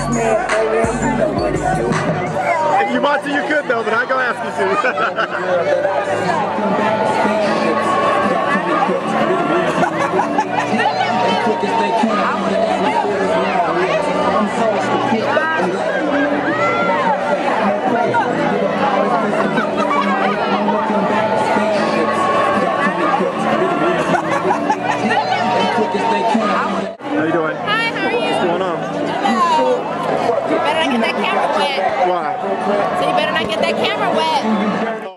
If you want to, you could though, but I go ask you How you doing? Hi, how are you? What's going on? Hello. You better not get that camera wet. Why? So you better not get that camera wet.